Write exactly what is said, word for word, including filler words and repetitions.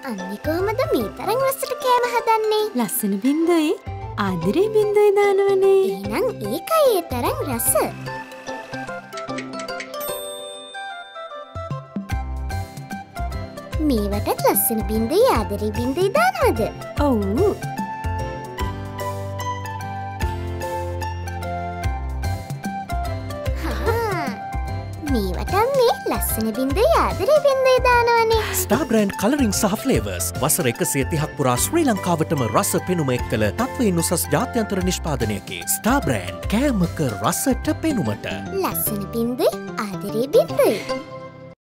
අන්නේ කොහමද මේ තරම් රසට කෑම හදන්නේ? ලස්සන බින්දුයි ආදරේ බින්දුයි දානවනේ. එහෙනම් ඒකයි ඒ තරම් රස. මේවටත් ලස්සන බින්දුයි ආදරේ බින්දුයි දානවද? ඔව්. මේවට මේ ලස්සන බින්දුයි ආදරේ බින්දුයි දානවනේ. Star Brand Colouring සහ Flavours වසර එකසිය තිහක් පුරා ශ්‍රී ලංකාවටම රස පෙනුම එක් කළ තත්වයෙන් උසස් ජාත්‍යන්තර නිෂ්පාදනයකි. Star Brand කෑමක රසට පෙනුමට. ලස්සන බින්දුයි ආදරේ බින්දුයි.